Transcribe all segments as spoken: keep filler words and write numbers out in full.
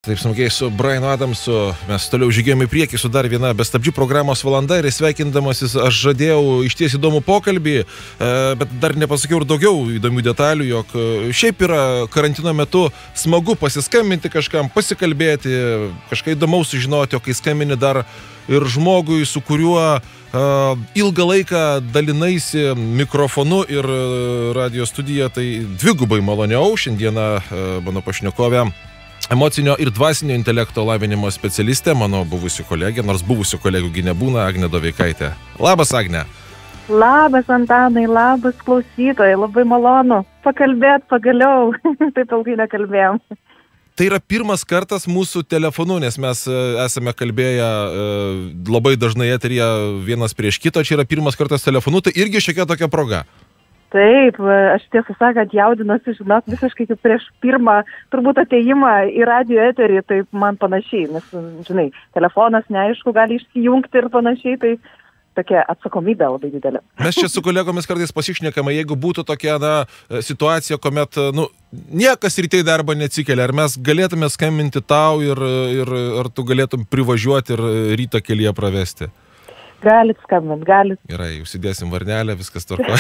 Taip smagiai su Brianu Adamsu mes toliau žygėjome į priekį su dar viena bestabdžių programos valanda ir sveikindamasis aš žadėjau išties įdomų pokalbį, bet dar nepasakiau ir daugiau įdomių detalių, jog šiaip yra karantino metu smagu pasiskambinti kažkam, pasikalbėti, kažką įdomaus sužinoti, o kai skambini dar ir žmogui, su kuriuo uh, ilgą laiką dalinaisi mikrofonu ir uh, radio studija, tai dvigubai maloniau. Šiandieną uh, mano pašnekovė emocinio ir dvasinio intelekto lavinimo specialistė, mano buvusi kolegė, nors buvusių kolegų gi nebūna, Agnė Doveikaitė. Labas, Agnė. Labas, Antanai, labas klausytojai, labai malonu pakalbėti pagaliau, taip ilgai nekalbėjom. Tai yra pirmas kartas mūsų telefonu, nes mes esame kalbėję labai dažnai eteryje vienas prieš kitą, čia yra pirmas kartas telefonu, tai irgi šiokia tokia proga. Taip, aš tiesą sakant jaudinuosi, žinok, visiškai kaip prieš pirmą turbūt atėjimą į radio eterį, taip man panašiai, nes, žinai, telefonas neaišku gali išsijungti ir panašiai, tai tokia atsakomybė labai didelė. Mes čia su kolegomis kartais pasišnekame, jeigu būtų tokia na, situacija, kuomet nu, niekas ryte į darbą neatsikelia, ar mes galėtume skambinti tau ir, ir ar tu galėtum privažiuoti ir rytą kelyje pravesti? Galit skambint, galit. Gerai, užsidėsim varnelę, viskas tvarkoja.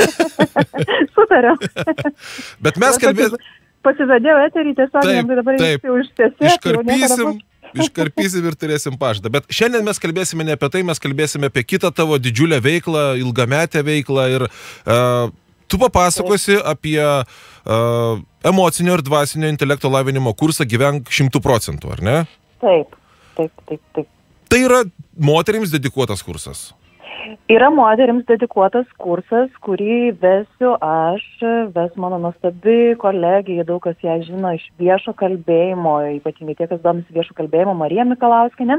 Sutariam. Bet mes kalbėsim... Pasižadėjau eterį tiesiog, taip, tai dabar taip, užtęsėsiu. Iškarpysim, iškarpysim ir turėsim pažadą. Bet šiandien mes kalbėsime ne apie tai, mes kalbėsime apie kitą tavo didžiulę veiklą, ilgametę veiklą ir uh, tu papasakosi taip. apie uh, emocinio ir dvasinio intelekto lavinimo kursą Gyvenk šimtu procentų, ar ne? Taip, taip, taip, taip. Tai yra moterims dedikuotas kursas? Yra moterims dedikuotas kursas, kurį vesiu aš, ves mano nuostabi kolegija, daug kas ją žino iš viešo kalbėjimo, ypatingai tie, kas domisi viešo kalbėjimo, Marija Mikalauskienė.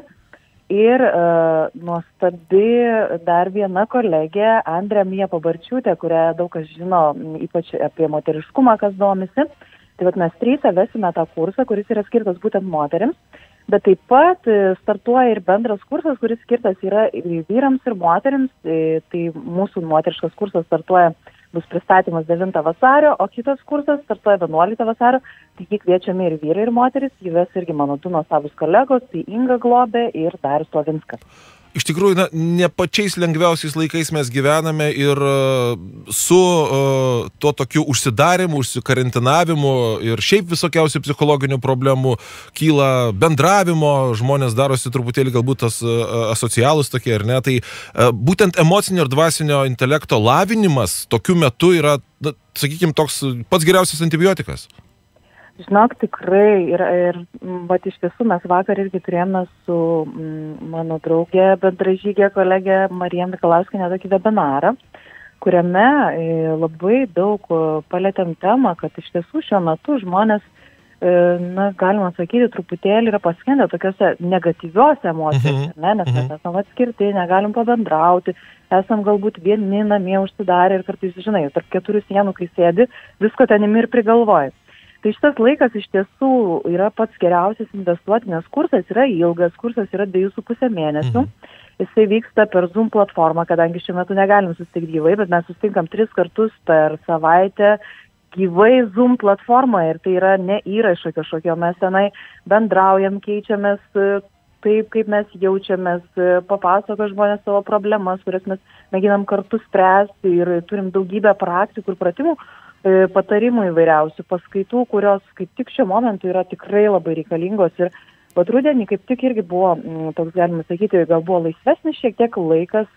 Ir uh, nuostabi dar viena kolegė, Andrė Mija Pabarčiūtė, kurią daug kas žino, ypač apie moteriškumą, kas domisi. Tai vat mes trys vesime tą kursą, kuris yra skirtas būtent moterims. Bet taip pat startuoja ir bendras kursas, kuris skirtas yra ir vyrams, ir moterims. Tai mūsų moteriškas kursas startuoja, bus pristatymas devintą vasario, o kitas kursas startuoja vienuoliktą vasario. Taigi kviečiami ir vyrai, ir moteris. Jį ves irgi mano du nuostabūs kolegos, tai Inga Globė ir Darius Slavinskas. Iš tikrųjų, na, ne pačiais lengviausiais laikais mes gyvename ir uh, su uh, tuo tokiu užsidarimu, užsikarantinavimu ir šiaip visokiausių psichologinių problemų kyla bendravimo, žmonės darosi truputėlį galbūt tas uh, asocialus tokie, ar ne? Tai uh, būtent emocinio ir dvasinio intelekto lavinimas tokiu metu yra, na, sakykime, toks pats geriausias antibiotikas. Žinok, tikrai, ir, ir vat, iš tiesų mes vakar irgi turėjome su m, mano draugė, bendražygė kolegė Marija Mikalauskienė tokį webinarą, kuriame e, labai daug palėtėm temą, kad iš tiesų šiuo metu žmonės, e, na, galima sakyti, truputėlį yra paskendę tokiuose negatyviuose emocijose, mhm. ne? Nes mes mhm. esam atskirti, negalim pabendrauti, esam galbūt vieni namie užsidarę ir kartais, žinai, tarp keturių sienų, kai sėdi, visko ten imi ir prigalvoji. Tai šitas laikas iš tiesų yra pats geriausias investuoti, nes kursas yra ilgas, kursas yra dviejų su pusę mėnesių. Mhm. Jisai vyksta per Zoom platformą, kadangi šiuo metu negalim susitikti gyvai, bet mes susitinkam tris kartus per savaitę gyvai Zoom platformoje ir tai yra ne įrašo kažkokio, mes tenai bendraujam, keičiamės taip, kaip mes jaučiamės, papasako žmonės savo problemas, kurias mes mėginam kartu spręsti ir turim daugybę praktikų ir pratimų, patarimų įvairiausių, paskaitų, kurios kaip tik šiuo momentu yra tikrai labai reikalingos. Ir vat rudenį kaip tik irgi buvo, toks galima sakyti, gal buvo laisvesnis šiek tiek laikas,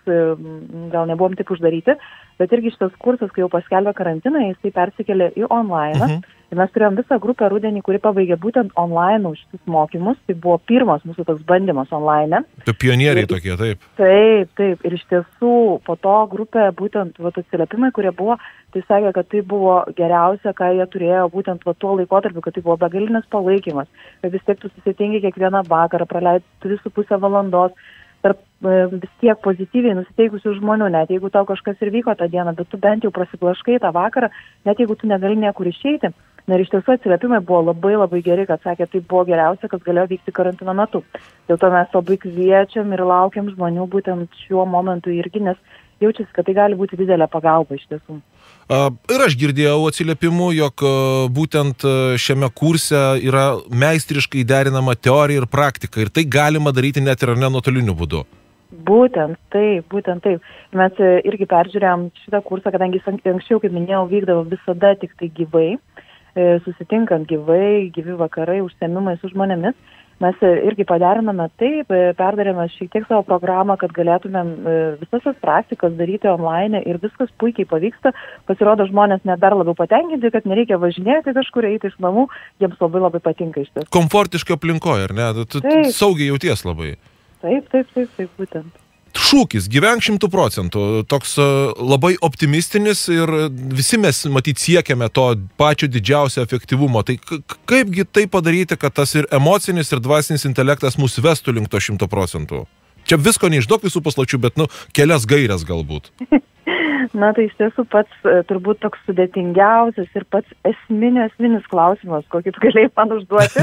gal nebuvom taip uždaryti, bet irgi šitas kursas, kai jau paskelbė karantiną, jisai persikėlė į online. Mhm. Ir mes turėjom visą grupę rudenį, kuri pabaigė būtent online šitus mokymus. Tai buvo pirmas mūsų toks bandymas online. Tai pionieriai ir, tokie, taip. Taip, taip. Ir iš tiesų po to grupė būtent vat, atsiliepimai, kurie buvo, tai sakė, kad tai buvo geriausia, ką jie turėjo būtent vat, tuo laikotarpiu, kad tai buvo begalinis palaikymas. Kad vis tiek tu susitinki kiekvieną vakarą, praleidai tris su pusę valandos tarp vis tiek pozityviai nusiteikusių žmonių, net jeigu tau kažkas ir vyko tą dieną, bet tu bent jau prasiblaškai tą vakarą, net jeigu tu negali niekur išeiti. Na ir iš tiesų atsiliepimai buvo labai labai geri, kad sakė, tai buvo geriausia, kas galėjo vykti karantino metu. Dėl to mes labai kviečiam ir laukiam žmonių būtent šiuo momentu irgi, nes jaučiasi, kad tai gali būti didelė pagalba iš tiesų. Ir aš girdėjau atsiliepimų, jog būtent šiame kurse yra meistriškai derinama teorija ir praktika ir tai galima daryti net ir ne nuotoliniu būdu. Būtent taip, būtent taip. Mes irgi peržiūrėjom šitą kursą, kadangi anksčiau, kaip minėjau, vykdavo visada tik tai gyvai, susitinkant gyvai, gyvi vakarai, užsiėmimai su žmonėmis. Mes irgi paderiname taip, perdarėme šiek tiek savo programą, kad galėtumėm visas tas praktikas daryti online ir viskas puikiai pavyksta. Pasirodo, žmonės net dar labiau patenkinti, kad nereikia važinėti kažkur, eiti iš namų, jiems labai labai patinka iš tiesų. Komfortiškai aplinkoje, ar ne? Tu saugiai jauties labai. Taip, taip, taip, taip, būtent. Šūkis, gyvenk šimtų procentų, toks labai optimistinis ir visi mes matyt siekiame to pačio didžiausio efektyvumo. Tai kaipgi tai padaryti, kad tas ir emocinis, ir dvasinis intelektas mus vestų link to šimto procentų? Čia visko neišduok visų paslapčių, bet, nu, kelias gairias galbūt. Na, tai iš tiesų pats turbūt toks sudėtingiausias ir pats esminis, esminis klausimas, kokį tu galėjai man užduoti.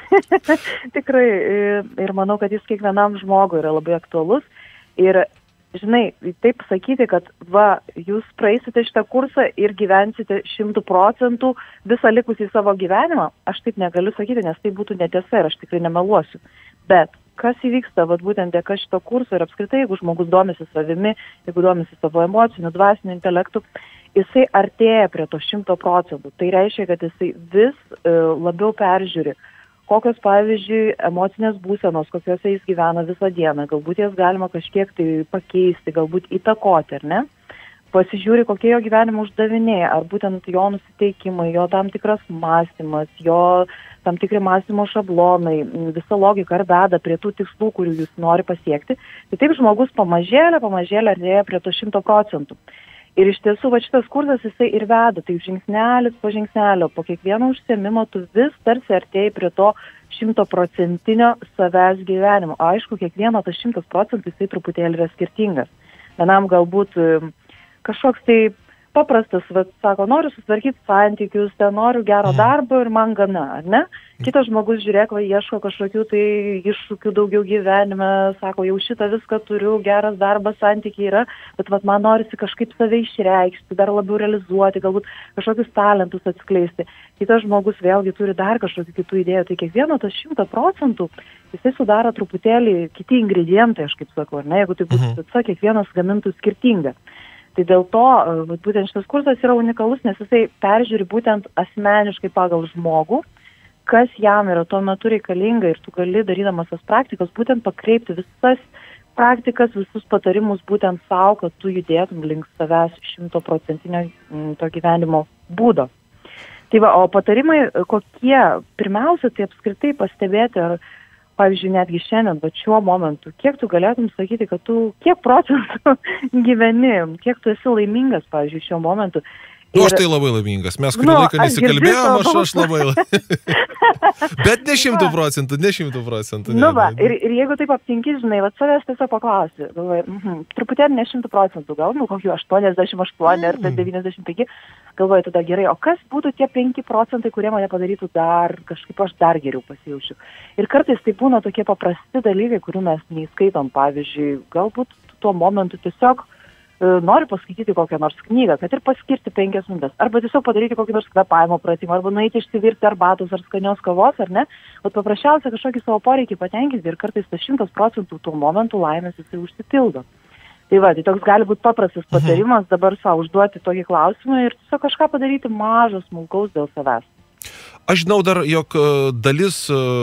Tikrai, ir manau, kad jis kiekvienam žmogui yra labai aktualus. Ir, žinai, taip sakyti, kad va, jūs praeisite šitą kursą ir gyvensite šimtų procentų visą likusį savo gyvenimą, aš taip negaliu sakyti, nes tai būtų netiesa ir aš tikrai nemeluosiu. Bet kas įvyksta, va, būtent dėka šito kurso ir apskritai, jeigu žmogus domisi savimi, jeigu domisi savo emociniu, dvasiniu intelektu, jisai artėja prie to šimto procentų. Tai reiškia, kad jisai vis e, labiau peržiūri, kokios, pavyzdžiui, emocinės būsenos, kokiuose jis gyvena visą dieną. Galbūt jas galima kažkiek tai pakeisti, galbūt įtakoti, ar ne? Pasižiūri, kokie jo gyvenimo uždaviniai, ar būtent jo nusiteikimai, jo tam tikras mąstymas, jo tam tikri mąstymo šablonai, visa logika ar veda prie tų tikslų, kurių jūs nori pasiekti. Tai taip žmogus pamažėlė, pamažėlė artėja prie to šimto procentų. Ir iš tiesų, va šitas kursas jisai ir veda, tai žingsnelis po žingsnelio, po kiekvieno užsiėmimo tu vis tarsi artėjai prie to šimtoprocentinio savęs gyvenimo. Aišku, kiekvieno tas šimtas procentų jisai truputėlį yra skirtingas. Vienam galbūt kažkoks tai paprastas, va, sako, noriu susitvarkyti santykius, ten noriu gero darbo ir man gana, ar ne? Kitas žmogus, žiūrėk, va, ieško kažkokių tai iššūkių daugiau gyvenime, sako, jau šitą viską turiu, geras darbas, santykiai yra, bet va, man norisi kažkaip save išreikšti, dar labiau realizuoti, galbūt kažkokius talentus atskleisti. Kitas žmogus vėlgi turi dar kažkokių kitų idėjų, tai kiekvieno tas šimtą procentų jisai sudaro truputėlį kiti ingredientai, aš kaip sakau, ar ne, jeigu tai bus pica, kiekvienas gamintų skirtingą. Tai dėl to būtent šitas kursas yra unikalus, nes jisai peržiūri būtent asmeniškai pagal žmogų, kas jam yra tuo metu reikalinga ir tu gali, darydamas tas praktikas, būtent pakreipti visas praktikas, visus patarimus būtent savo, kad tu judėtum link savęs šimto procentinio to gyvenimo būdo. Tai va, o patarimai kokie? Pirmiausia, tai apskritai pastebėti, ar pavyzdžiui, netgi šiandien, bet šiuo momentu, kiek tu galėtum sakyti, kad tu kiek procentų gyveni, kiek tu esi laimingas, pavyzdžiui, šiuo momentu. Ir... Nu, aš tai labai laimingas. Mes kurį nu, laiką nesikalbėjom, aš, aš labai laimingas. Bet ne šimtų procentų, ne šimtų procentų. Nu, va, ir, ir jeigu taip aptinki, žinai, va, savęs tiesiog paklausi, galvoju, mhm, truputėlį ne šimtų procentų, gal, nu, kokių aštuoniasdešimt aštuoni ar devyniasdešimt penki, galvoju, tada gerai, o kas būtų tie penki procentai, kurie mane padarytų dar, kažkaip aš dar geriau pasijaučiu. Ir kartais tai būna tokie paprasti dalykai, kurių mes neįskaitom, pavyzdžiui, galbūt tuo momentu tiesiog noriu paskaityti kokią nors knygą, kad ir paskirti penkias minutės, arba tiesiog padaryti kokį nors kvėpavimo pratimą, arba nueiti išsivirti arbatos ar skanios kavos, ar ne, o paprasčiausia kažkokį savo poreikį patenkinti ir kartais tas šimtas procentų tų momentų laimės jisai užsipildo. Tai va, tai toks gali būti paprastas patarimas dabar savo užduoti tokį klausimą ir tiesiog kažką padaryti mažo, smulkaus dėl savęs. Aš žinau dar, jog dalis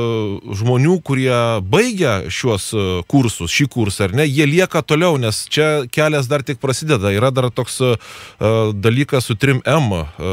žmonių, kurie baigia šiuos kursus, šį kursą, ar ne, jie lieka toliau, nes čia kelias dar tik prasideda. Yra dar toks dalykas su trim M,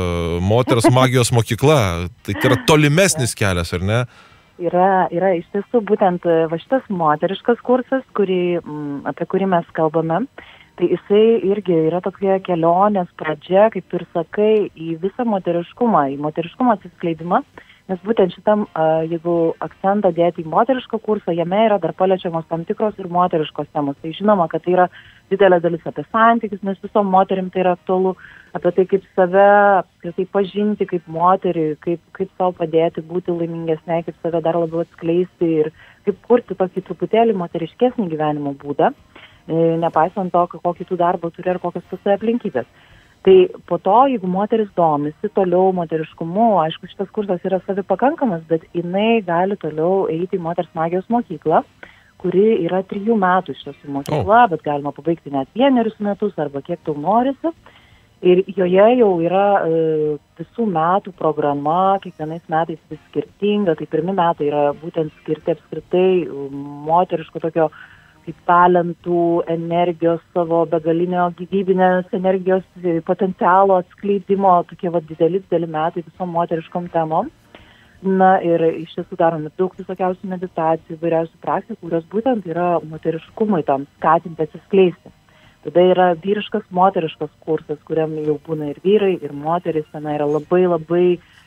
moters magijos mokykla. Tai yra tolimesnis kelias, ar ne? Yra, yra iš tiesų būtent va šitas moteriškas kursas, kurį, apie kurį mes kalbame. Tai jisai irgi yra tokia kelionės pradžia, kaip ir sakai, į visą moteriškumą, į moteriškumo atsiskleidimą, nes būtent šitam, jeigu akcentą dėti į moterišką kursą, jame yra dar paliečiamos tam tikros ir moteriškos temos. Tai žinoma, kad tai yra didelė dalis apie santykius, nes visom moterim tai yra aktualu, apie tai, kaip save, kaip pažinti, kaip moterį, kaip, kaip savo padėti būti laimingesnei, kaip save dar labiau atskleisti ir kaip kurti tokį truputėlį moteriškesnį gyvenimo būdą, nepaisant to, kokį tu darbą turi ir kokios tu aplinkybės. Tai po to, jeigu moteris domisi toliau moteriškumu, aišku, šitas kursas yra savipakankamas, bet jinai gali toliau eiti į moters magijos mokyklą, kuri yra trijų metų iš tiesų mokykla, oh. bet galima pabaigti net vienerius metus arba kiek tau norisi. Ir joje jau yra e, visų metų programa, kiekvienais metais vis skirtinga. Tai pirmi metai yra būtent skirti apskritai moteriško tokio kaip talentų, energijos, savo begalinio gyvybinės energijos potencialo atskleidimo, tokie va dideli, dideli metai visom moteriškom temom. Na ir iš tiesų darome daug visokiausių meditacijų, vairiausių praktikų, kurios būtent yra moteriškumui tam skatinti atsiskleisti. Tada yra vyriškas, moteriškas kursas, kuriam jau būna ir vyrai, ir moteris, ten yra labai labai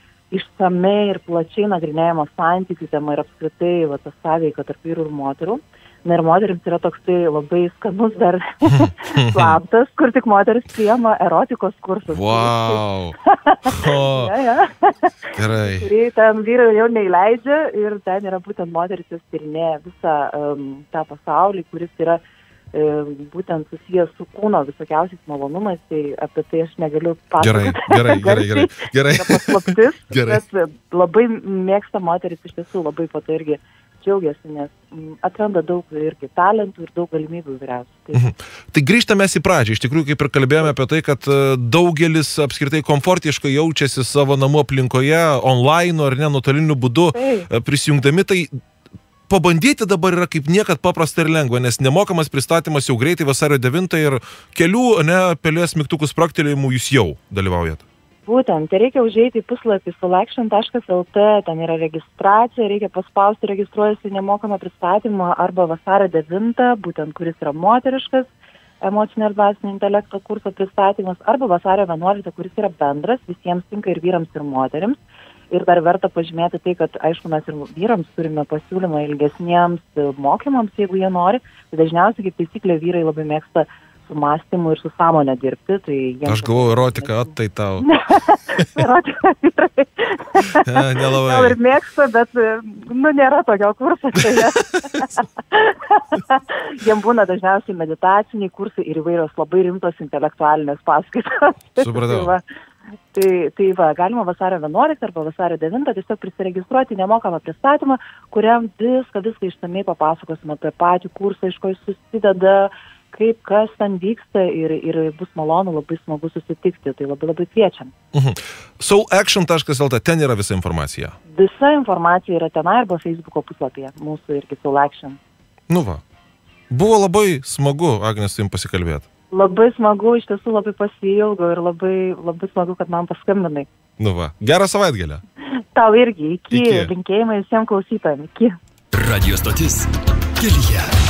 išsamei ir plačiai nagrinėjama santykių tema ir apskritai va, ta sąveika tarp vyrų ir moterų. Na ir moterims yra toksai labai skanus dar slaptas, kur tik moteris priema erotikos kursus. Wow! Oh. ja, ja. Gerai. Kurį ten vyrai jau neįleidžia ir ten yra būtent moteris jos tyrinėja visą um, tą pasaulį, kuris yra um, būtent susijęs su kūno visokiausiais malonumais, tai apie tai aš negaliu pasakoti. Gerai, gerai, gerai, gerai. Tai paslaptis, gerai. Bet labai mėgsta moteris iš tiesų labai po to irgi džiaugiasi, nes atranda daug irgi talentų ir daug galimybių vyriausių. Tai... Mhm. Tai grįžtame į pradžią. Iš tikrųjų, kaip ir kalbėjome apie tai, kad daugelis apskritai komfortiškai jaučiasi savo namų aplinkoje, online ar ne, nuotoliniu būdu tai. prisijungdami. Tai pabandyti dabar yra kaip niekad paprasta ir lengva, nes nemokamas pristatymas jau greitai vasario devintą ir kelių ne, pelės mygtukų spraktelėjimų jūs jau dalyvaujat. Būtent, tai reikia užeiti į puslapį soulaction taškas el tė, ten yra registracija, reikia paspausti registruojasi nemokamą pristatymą arba vasario devintą, būtent kuris yra moteriškas, emocinio ir dvasinio intelekto kurso pristatymas, arba vasario vienuoliktą, kuris yra bendras, visiems tinka ir vyrams ir moterims. Ir dar verta pažymėti tai, kad aišku, mes ir vyrams turime pasiūlymą ilgesniems mokymams, jeigu jie nori, tai dažniausiai kaip taisyklė vyrai labai mėgsta su mąstymu ir su sąmonė dirbti. Tai aš galvoju, erotika, at tai tau. Erotika vyrai. Ja, nelabai. Gal ir mėgsta, bet, nu, nėra tokio kurso. Tai jiem būna dažniausiai meditaciniai kursai ir įvairios labai rimtos intelektualinės paskaitos. Supratau. tai, va, tai, tai va, galima vasario vienuoliktą arba vasario devintą tiesiog prisiregistruoti nemokamą pristatymą, kuriam viską, viską išsamei papasakosime apie patį kursą, iš ko jis susideda, kaip kas ten vyksta ir, ir bus malonu, labai smagu susitikti. Tai labai labai kviečiam. Mhm. soulaction taškas el tė, ten yra visa informacija? Visa informacija yra tenai arba Facebooko puslapyje, mūsų irgi Soulaction. Nu va. Buvo labai smagu, Agnės, su jums pasikalbėti. Labai smagu, iš tiesų labai pasiilgau ir labai, labai smagu, kad man paskambinai. Nu va. Gerą savaitgalę. Tau irgi. Iki. Iki. Linkėjimai visiems klausytojams. Iki. Radio stotis kelyje.